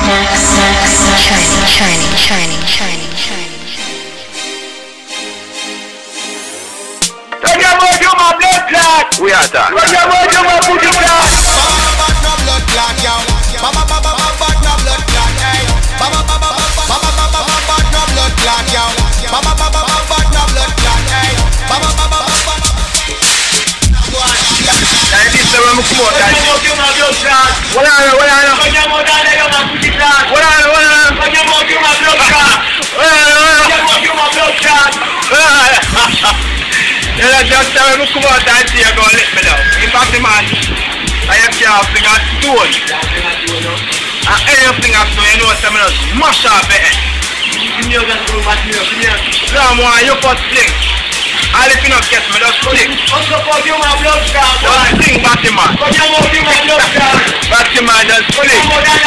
We are that. Just tell me come out and see you go let me down. In fact, man, I have to have thing at stone. And anything at stone, you know what I'm going to smash up the head. No, man, you put sling. All if you don't get me, just sling. Just sling, Batman. Batman, just sling.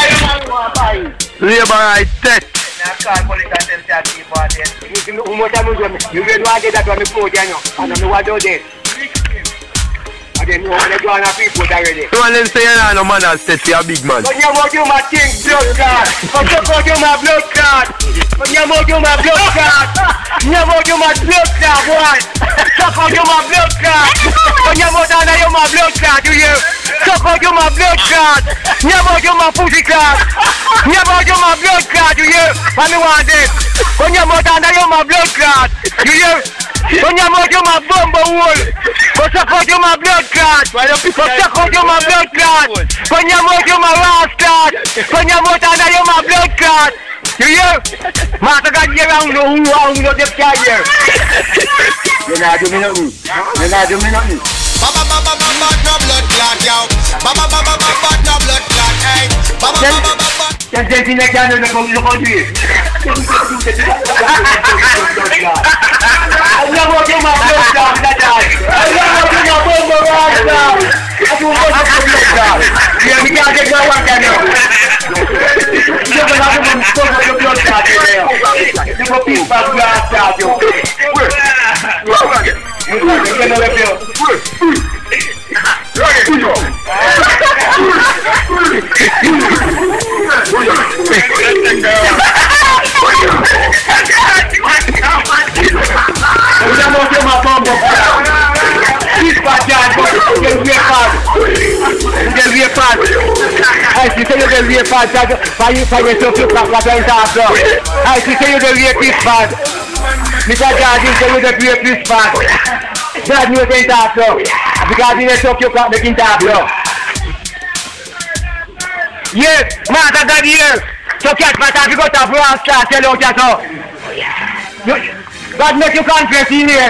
Labor right set. I can't call it a tentative for this. You get one day that one before, you know. I don't know what do this. I didn't know when they go on a people already. So when they say you're not no man and set for a big man. But you want you my king blood clot. But you want you my blood clot. But you want you my blood clot. You want you my blood clot, boy. Suck out you my blood clot. But you want to you my blood clot, you hear? Suck out you my blood clot. You want you my pussy clot. You want you my blood clot, you hear? What me want this? When you want to you my blood clot, you hear? When you want you my bumbo hole. But suck out you my blood clot. But suck out you my blood clot. When you want you my last clot. When you want to you my blood clot. You hear? Master got you around the dip here. You're not doing nothing. You're not doing nothing. Baba no blood clot, yo. Baba no blood clot, hey. Baba. Just dancing like that, look on you. I love you, my blood clot, that guy. I love you, my bumbo right now. I do want to blood clot. Yeah, we can't get one now. You're going to have to blood clot there. You go piece back glass clot, yo. Mr. Jardine say you the great this part. That new thing talk so. Because he took you cut making talk so. Yes, Master God here. So catch my time you got a brass start tell out that so. God make you confess in here.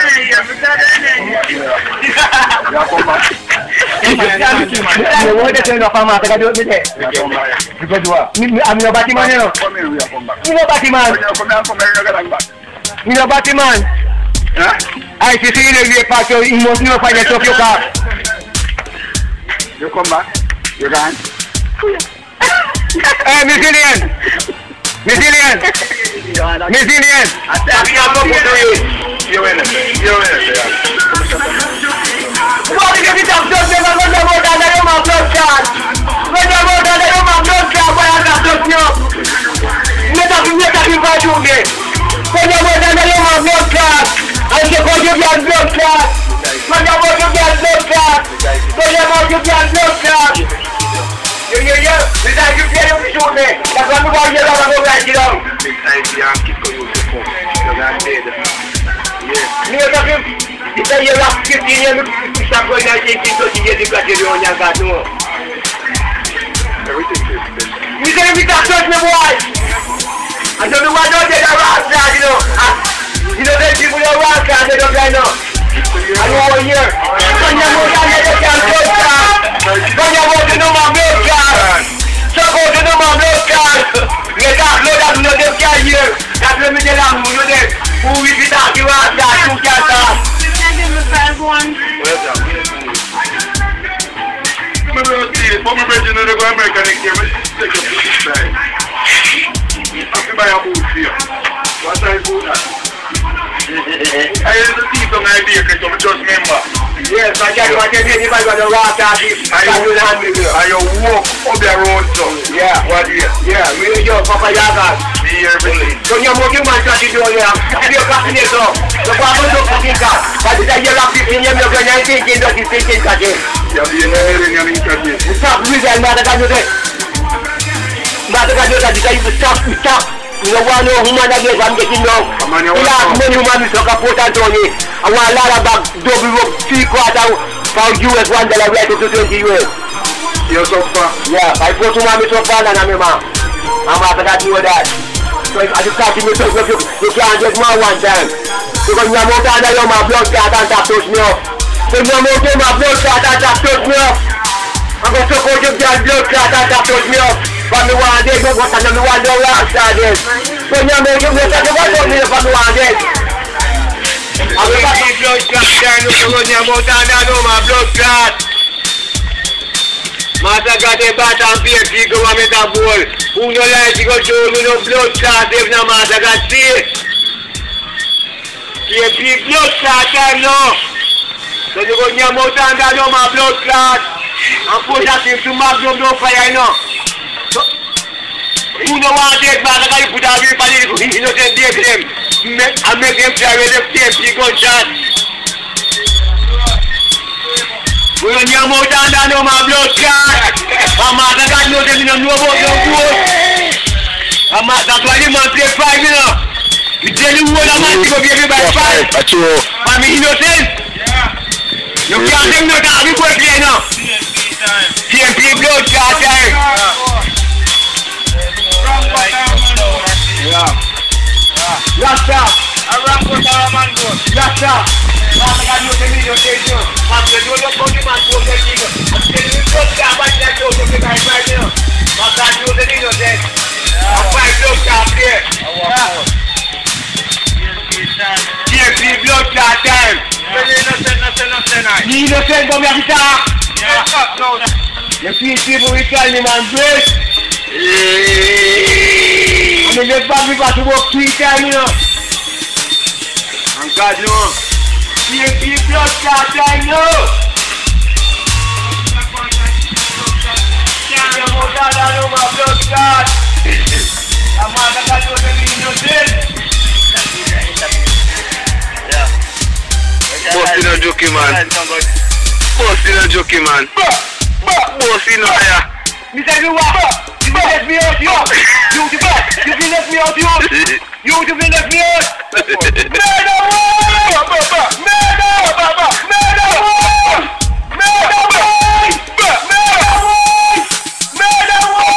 You want to tell me about Master God do it there. Because what? I'm your Batman, you know. You know Batman. You know Batman? Huh? I see you in the park, you must know find yourself your car. You come back? You can? Hey, Miss Ilian! Miss Ilian! Miss Ilian! You win it. What is it up, just never go down there, you my blood card. When you go down there, you my blood card, why I got blood card? Let us invite you again. When you go down there, you my blood card. I say, when you get blood card. When you go to get blood card. When you go to get blood card. Yeah. This is you get to shoot me. That's why we want you to go right down. I'm keeping you to come. Because I'm dead. Yeah. You say you're up 15 years, you start going out 18, 20 years, you got your own young cat, no. Everything is special. You say we can't touch me, boy. I don't know why don't get a rock star, you know. You know, there's people that rock star, they don't right now. I know over here. When you go down there, you can't touch that. When you go to know my blood card. So go to know my blood card. You can't blood that blood them can't hear. That's what me tell them, you know that. Who will be that, you rock star, you can't talk. But my brother, you know, they go America next year, but take a piece of time. I have to buy a boot here. What time is that? I have to see some idea, because I'm just member. Yes, I can't get if I got a rock out here. I you walk up the road, so. Yeah. What is it? Yeah, yo, Papa Yaga. So you're moving my traffic door here. You're cutting it off. The Papa don't fucking cut. But it's a yellow 15 years ago, 19, that is 15 cutting. Yeah, you're never in your stop, reason, Madagascar. Madagascar, stop. You know, one human again, I'm getting now. Yeah, many human is like a port and Tony. I want a lot of back, double up, 3 quarters for US $1 right to 20 US. You're so far? Yeah, I put to mommy so far and I'm a man. I'm after that, you know that. So I just started me to you can't get more one time. Because you're more than you're my blood clot and that touch me up. So you're more than my blood clot and that touch me up. I'm going to support your blood clot and that touch me up. But me want it, but I don't want to last this. So you're making me such a good one if I want it. I'm going to be blood clot down to run your mouth and I know my blood clot. Master got a bat and PFP go and make a goal. Who no like to go show me no blood clot if no master got see. PFP blood clot time now. So you go in your mouth and I know my blood clot. And push that thing to Magnum no fire now. Who no want to take master got you put a grip on it, you know they take them. And make them try with them PFP gunshot. We run your mouth and I know my blood clot. And master got no them, you don't know about your vote. And that's why the man play 5, you know. You tell you what a man to go give me by 5. That's true. I mean innocent. You can't think no that we go play now. TMP blood clot time. Yeah. Last up. I rap with our man go. Last up. Master got no them in your station. Master you don't go to man go get you. I'm telling you blood clot by that go to the guy right now. Master you don't need no dead. I'm 5 blood clot there. TMP blood clot time. Nothing. You innocent come here guitar. You feel people will tell me man great. I mean just back me back to work 3 times, you know. And God no. TMP blood clot time no. You know that I know my blood clot. I'm not going to do anything innocent. Boss in a jockey man. Boss in a jockey man. Boss in a fire. Mr. You what? You will let me out, you. You the best. You will let me out, you. You will let me out. Murder war! Murder! Murder war! Murder war! Murder war! Murder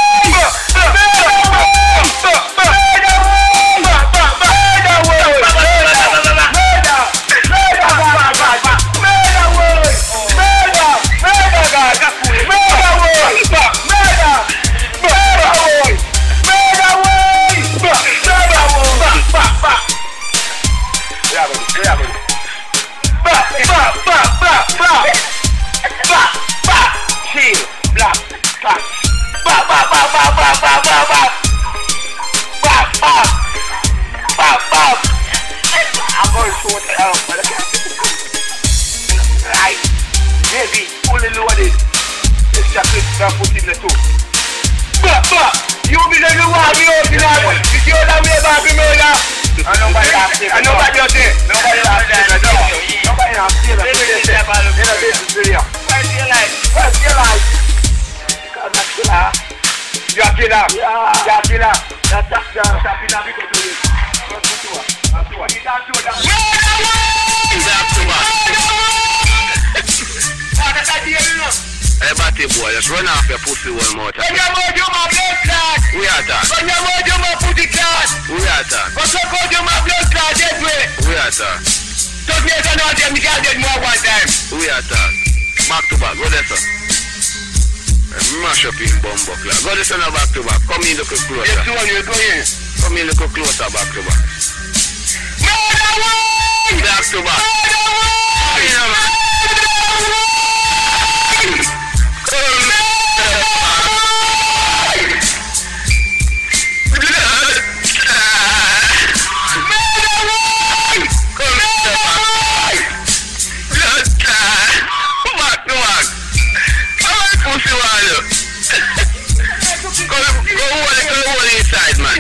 I'm going to sort it out, but I can't. Right, maybe fully loaded. It's just put in the two. You be the one we open up. If you're the way back, we murder. And nobody has to. And nobody has to. Nobody has to. Nobody has to. This is video. Where's your life? Where's your life? Because that's killer. You're a killer. You're a killer. That's a killer. Because of this. Hey, Batty boy, just run off your pussy one more time. When you move, you my blood clot. We are that. When you move, you my pussy clot. We are that. But so cold, you my blood clot, that way. We are that. Just me as I know them, you can't get more one time. We are that. Back to back, go there, sir. Mash up in bumbo clock. Go there, sir, now back to back. Come in, look closer. Yes, one, you go in. Come in, look closer, back to back. Murder one! Back to back. Murder one!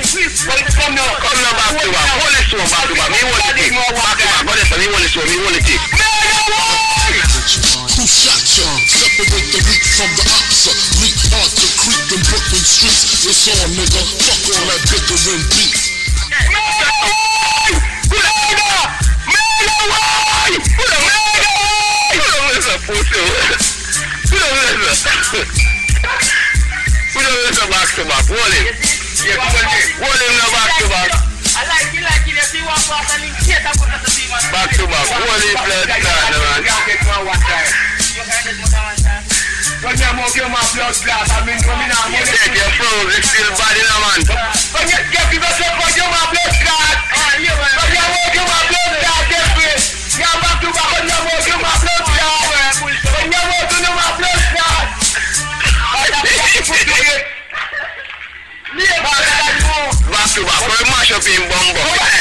Come now back to back. Hold it so back to back. Me hold it. Back to back. Go there, sir. Me hold it so. Me hold it. Who shot ya? Separate the weak from the oxa. Leak hard to creep in Brooklyn streets. It's on, nigga. Fuck all that bickering beat. Back to back. Hold it. Yeah, hold him now back to back. I like it if you want pass and get up on the team. Back to back. Hold it, blood clot, man. When you move your blood clot, I mean, Take your froze, it's still bad in a man. when you get yourself for your blood clot, when you move your blood clot, you're back to back when you move your blood clot. When you move to your blood clot, Back to back. We mash up in Bumbo.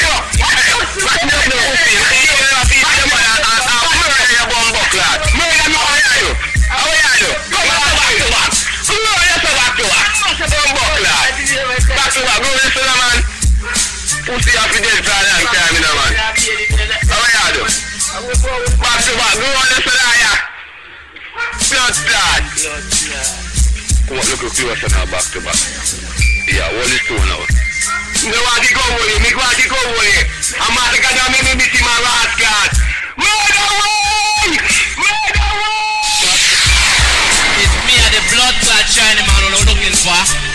Pussy off the dead for a long time, man. How are you? Back to back, go on the Sadaya. Blood clot. Come on, look closer now, back to back. Yeah, what is two now? Me want to go with you, I'm not going to make me see my last card. Murder way! It's me and the blood clot China man who looking for.